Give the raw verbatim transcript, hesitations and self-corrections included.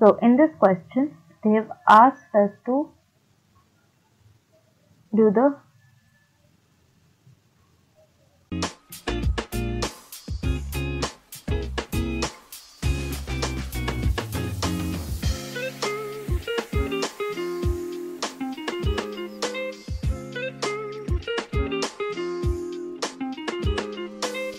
So in this question, they have asked us to do the